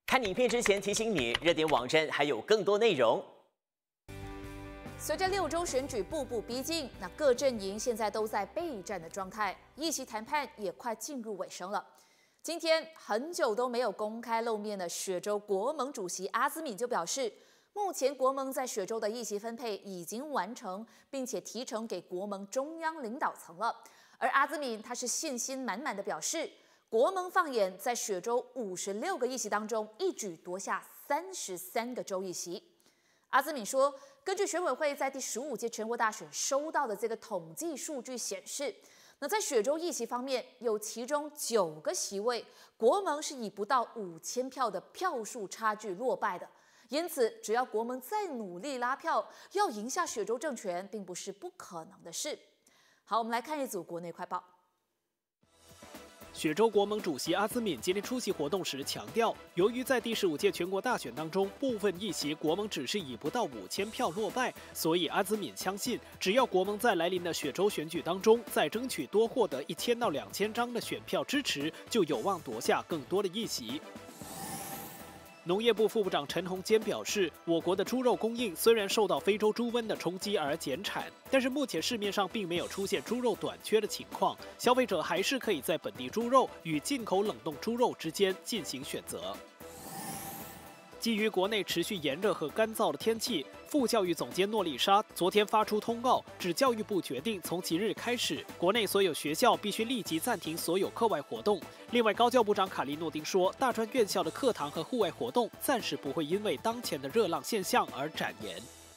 看影片之前提醒你，热点网站还有更多内容。 随着6周选举步步逼近，那各阵营现在都在备战的状态，议席谈判也快进入尾声了。今天很久都没有公开露面的雪州国盟主席阿兹敏就表示，目前国盟在雪州的议席分配已经完成，并且提呈给国盟中央领导层了。而阿兹敏他是信心满满的表示，国盟放眼在雪州56个议席当中，一举夺下33个州议席。阿兹敏说，根据选委会在第15届全国大选收到的这个统计数据显示，那在雪州议席方面，有其中9个席位，国盟是以不到5000票的票数差距落败的。因此，只要国盟再努力拉票，要赢下雪州政权，并不是不可能的事。好，我们来看一组国内快报。 雪州国盟主席阿兹敏今天出席活动时强调，由于在第15届全国大选当中，部分议席国盟只是以不到5000票落败，所以阿兹敏相信，只要国盟在来临的雪州选举当中再争取多获得1000到2000张的选票支持，就有望夺下更多的议席。农业部副部长陈宏坚表示，我国的猪肉供应虽然受到非洲猪瘟的冲击而减产，但是目前市面上并没有出现猪肉短缺的情况，消费者还是可以在本地猪肉与进口冷冻猪肉之间进行选择。基于国内持续炎热和干燥的天气，副教育总监诺丽莎昨天发出通告，指教育部决定从即日开始，国内所有学校必须立即暂停所有课外活动。另外，高教部长卡利诺丁说，大专院校的课堂和户外活动暂时不会因为当前的热浪现象而展延。